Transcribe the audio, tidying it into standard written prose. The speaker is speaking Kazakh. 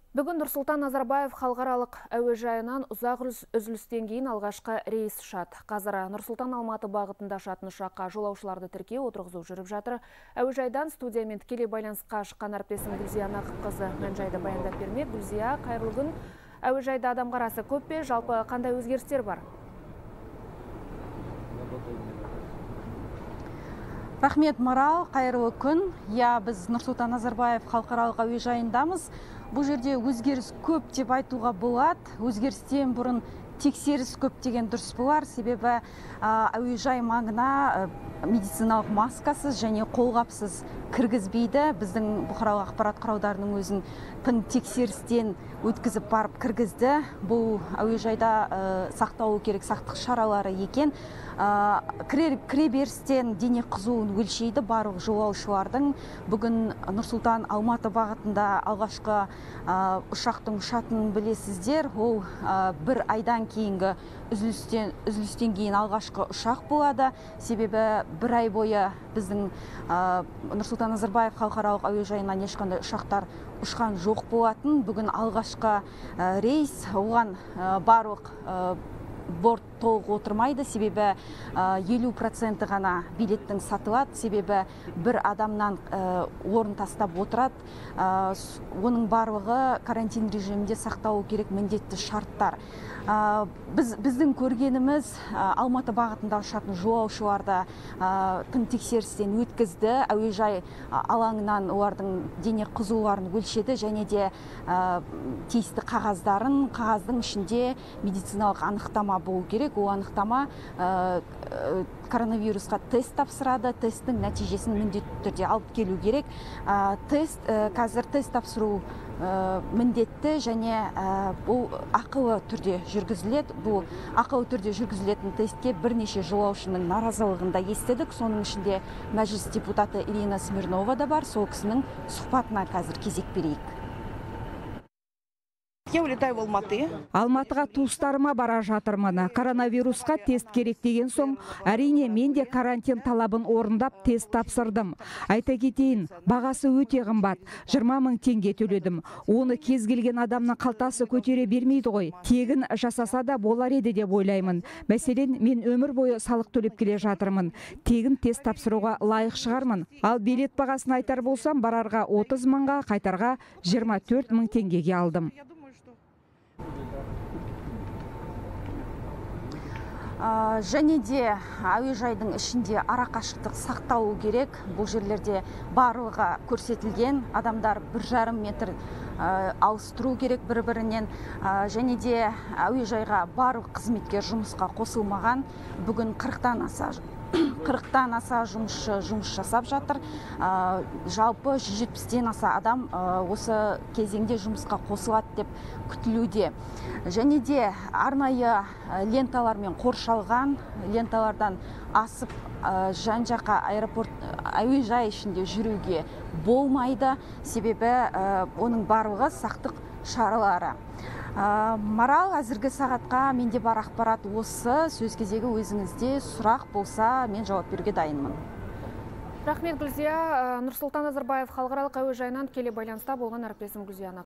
Бүгін Нұрсұлтан Назарбаев халықаралық әуежайынан ұзақ үзілістен кейін алғашқы рейс ұшады. Қазір Нұрсұлтан Алматы бағытында ұшатын ұшаққа жолаушыларды тіркеу отырғызу жүріп жатыр. Әуежайдан студиямен тікелей байланысқа шыққан әріптесім Гүлзия Нақыпқызы мән-жайды баяндап бермек. Гүлзия, қайырлы күн. Әуежайда адам қарасы көп пе? Жалпы қандай өзгерістер бар? Рахмет, Марал, қайырлы күн. Біз Нұрсұлтан Назарбаев халықаралық әуежайындамыз. Бұл жерде өзгеріс көп деп айтуға болады. Өзгерістен бұрын тексеріс көп деген дұрыс болар. Себебі әуежай маңына медициналық маскасыз және қолғапсыз кіргізбейді. Біздің бұқаралық ақпарат құралдарының өзін тың тексерістен өткізіп барып кіргізді. Бұл әуежайда сақталу керек сақтық шаралары екен. Кіреберістен дене қызуын өлшейді барлық жолаушылардың. Бүгін Нұрсұлтан Алматы бағытында алғашқы ұшақтың ұшатынын білесіздер. Ол бір айдан кейінгі үзілістен кейін алғашқы ұшақ болады. Себебі бір ай бойы біздің Нұрсұлтан Назарбаев халықаралық әуежайынан ешқандай ұшақтар ұшқан жоқ болатын. Бүгін алғашқы рейс, оған барлық борт толық отырмайды, себебі 50% ғана билеттің сатылады, себебі бір адамнан орын тастап отырады. Оның барлығы карантин режимінде сақталу керек міндетті шарттар. Біздің көргеніміз Алматы бағытында ұшатын жолаушыларды тың тексерістен өткізді. Әуежай алаңынан олардың дене қызуларын өлшеді және де тиісті қағаздың ішінде медициналық анықтама болу керек. Ол анықтама коронавирусқа тест тапсырады. Тесттің нәтижесін міндетті түрде алып келу керек. Қазір тест тапсыру міндетті және бұл ақылы түрде жүргізіледі. Бұл ақылы түрде жүргізілетін тестке бірнеше жолаушының наразылығын да естідік. Соның ішінде мәжіліс депутаты Ирина Смирнова да бар. Сол кісінің сұхбатына қазір кезек берейік. Я улетаю в Алматы. Алматыға туыстарыма бара жатырмын. Коронавирусқа тест керек деген соң, әрине мен де карантин талабын орындап тест тапсырдым. Айта кетейін, бағасы өте қымбат. 20 000 теңге төледім. Оны кез келген адамның қалтасы көтере бермейді ғой. Тегін жасаса да болар еді деп ойлаймын. Мәселен, мен өмір бойы салық төлеп келе жатырмын. Тегін тест тапсыруға лайық шығармын. Ал билет бағасын айтар болсам, барарға 30 000-ға, қайтарға 24 000 теңгеге алдым. Және де әуежайдың ішінде арақашықтық сақталу керек. Бұл жерлерде барлығы көрсетілген. Адамдар 1,5 метр алыстыру керек бір-бірінен. Және де әуежайға барлық қызметкер жұмысқа қосылмаған. Бүгін 40-тан аса жұмыс жасап жатыр. Жалпы 170-тен аса адам осы кезеңде жұмысқа қосылады деп күтілуде. Және де арнайы ленталармен қоршалған, ленталардан асып жан-жаққа әуежай ішінде жүруге болмайды, себебі оның барлығы сақтық шаралары. Марал, әзіргі сағатқа менде бар ақпарат осы. Сөз кезегі өзіңізде, сұрақ болса мен жауап беруге дайынмын. Рахмет, Гүлзия. Нұрсұлтан Назарбаев халықаралық әуежайынан тікелей байланыста болған әріптесім Гүлзия.